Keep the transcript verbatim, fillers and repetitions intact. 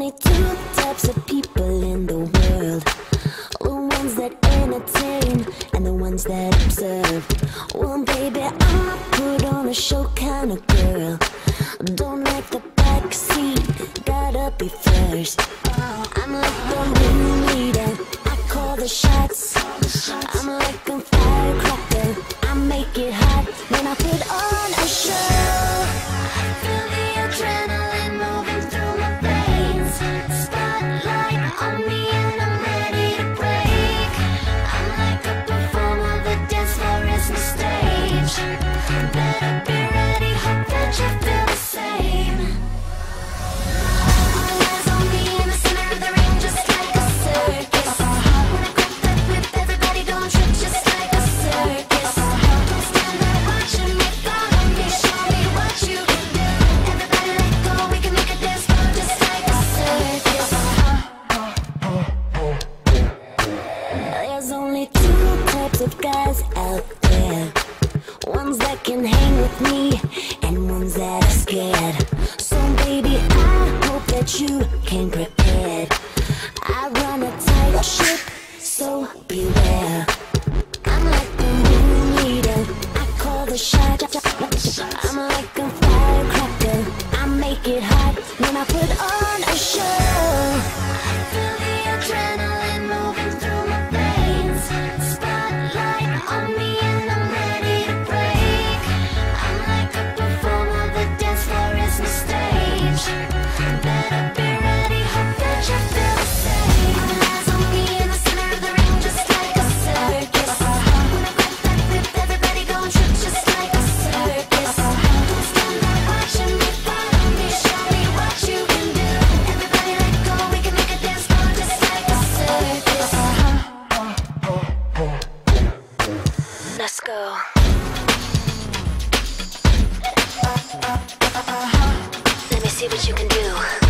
only two types of people in the world: the ones that entertain and the ones that observe. Well, baby, I'm a put on a show kind of girl. Don't like the back seat, gotta be first. I'm like the room leader, I call the shots. I'm like a firecracker, I make it hot when I put on a show. Feel the adrenaline moving through my veins. Spotlight on me and I'm ready to break. I'm like a performer, the dance floor is my stage. Better be ready, hope that you feel the same. All eyes on me in the center of the ring, just like a circus. When I grab that whip, everybody don't trip, just like a circus. Don't stand there watching me, follow me, show me what you can do. Everybody let go, we can make a dance floor just like a circus. There's only two types of guys out there: ones that can hang with me and ones that are scared. So baby, I hope that you came prepared. I run a tight ship, so beware. I'm like the room leader, I call the shot. I'm like a firecracker, I make it hot when I put on a show. Feel the adrenaline moving through my veins. Spotlight on me and I'm ready to break. I'm like a performer, the dance floor is my stage. Better be ready, hope that you feel the same. All eyes on me in the center of the ring, just like a circus. When I grab that whip, everybody gon' trip, just like a circus. Don't stand there watching me, follow me, show me what you can do. Everybody let go, we can make a dance floor just like a circus. Let's go. Let me see what you can do.